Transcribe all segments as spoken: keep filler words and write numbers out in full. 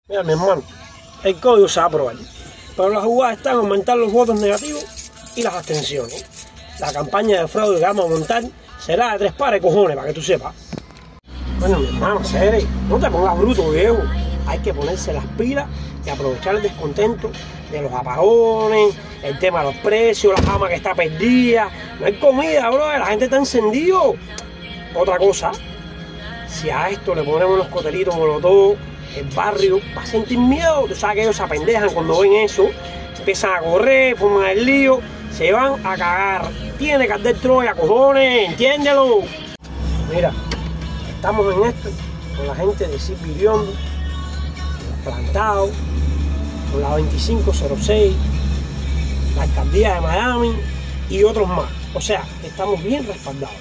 Mira, mi hermano, el código se va a aprobar, pero las jugadas están en aumentar los votos negativos y las abstenciones. La campaña de fraude que vamos a montar será de tres pares de cojones, para que tú sepas. Bueno, mi hermano, serio, no te pongas bruto, viejo. Hay que ponerse las pilas y aprovechar el descontento de los apagones, el tema de los precios, la jama que está perdida. No hay comida, bro, la gente está encendida. Otra cosa, si a esto le ponemos unos cotelitos molotov, el barrio va a sentir miedo. Tú sabes que ellos se apendejan cuando ven eso, empiezan a correr, forman el lío, se van a cagar. Tiene que arder Troya, cojones, entiéndelo. Mira, estamos en esto con la gente de Sid Biriondo, Plantado, con la veinticinco cero seis, la alcaldía de Miami y otros más. O sea, estamos bien respaldados.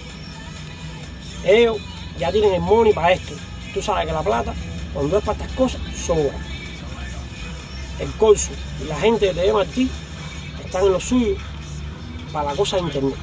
Ellos ya tienen el money para esto. Tú sabes que la plata, cuando es para estas cosas, sobra. El Corso y la gente de T V Martí están en lo suyo para la cosa de internet.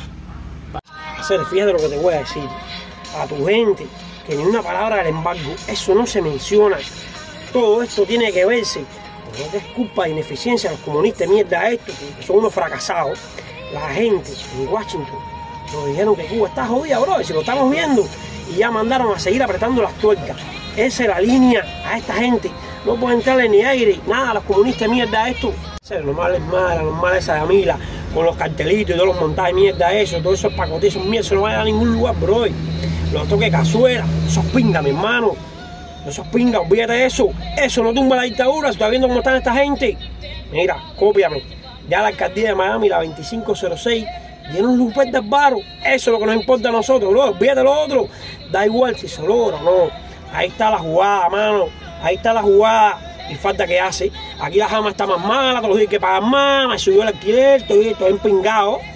Hacer, fíjate lo que te voy a decir. A tu gente, que ni una palabra del embargo, eso no se menciona. Todo esto tiene que verse. No es culpa de ineficiencia de los comunistas mierda esto, que son unos fracasados. La gente en Washington nos dijeron que Cuba está jodida, bro, si lo estamos viendo. Y ya mandaron a seguir apretando las tuercas. Esa es la línea a esta gente. No pueden entrarle ni aire, nada a los comunistas mierda esto. No me hables mal, no me hables esa de Amila, con los cartelitos y todos los montajes mierda eso, todo eso es pacote, eso es mierda, eso no va a ningún lugar, bro. Los toques cazuela, eso es pinga, mi hermano. Eso es pinga, olvídate de eso. Eso no tumba la dictadura, si estás viendo cómo están esta gente. Mira, cópiame. Ya la alcaldía de Miami, la veinticinco cero seis, tiene un luper de baro. Eso es lo que nos importa a nosotros, bro. Olvídate de lo otro. Da igual si se logra o no. Ahí está la jugada, mano. Ahí está la jugada. Y falta que hace. Aquí la jama está más mala, todos los días hay que pagar más. Me subió el alquiler, estoy, estoy empingado.